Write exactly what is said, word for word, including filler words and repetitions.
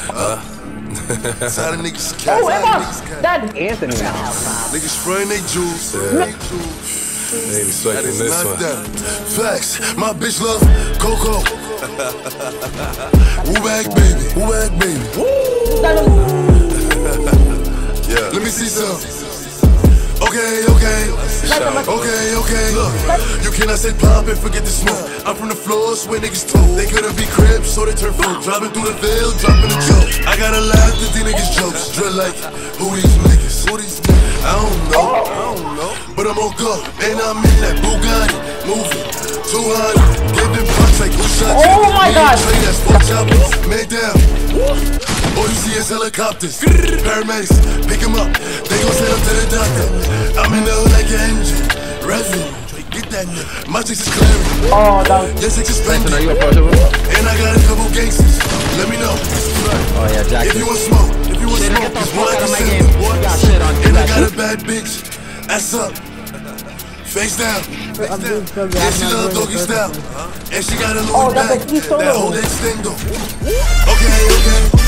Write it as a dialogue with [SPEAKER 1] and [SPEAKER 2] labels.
[SPEAKER 1] Uh. Tired of niggas cat.
[SPEAKER 2] Oh, Emma! That Anthony.
[SPEAKER 1] Niggas spraying they juice.
[SPEAKER 3] Yeah. They respecting this one.
[SPEAKER 1] That. Facts. My bitch love Coco. Woo bag baby. Woo bag baby. Yeah. Let me see some. Okay, okay. Okay, okay. Look, you cannot say pop and forget the smoke. I'm from the floors where niggas told they couldn't be cribs, so they turn folk. Driving through the veil, dropping a joke. I gotta laugh at these niggas jokes. Drill like, who these niggas? Who these niggas? I don't know. I don't know. But I'm on go, and I'm in that Bugatti, moving two hundred, giving bucks like who shot you?
[SPEAKER 2] Oh my God!
[SPEAKER 1] That's four choppers, man down. All you see is helicopters, paramedics, pick him up. They gon' send him to the doctor. I'm in the hood like an engine, revving. Get that nigga. My chicks is clearing.
[SPEAKER 2] Oh, that was...
[SPEAKER 1] Yes, it's suspended.
[SPEAKER 3] Are you approachable?
[SPEAKER 1] And I got a couple gangsters. Let me know.
[SPEAKER 3] Oh yeah, Jack.
[SPEAKER 1] If you want smoke, if you want smoke, it's one like a
[SPEAKER 3] game.
[SPEAKER 1] And I got a bad bitch. Ass up. Face down. Yeah, she love doggy style. And she got a little
[SPEAKER 2] Oh, that's
[SPEAKER 1] bag.
[SPEAKER 2] a key solo.
[SPEAKER 1] That whole extendo. Okay, okay.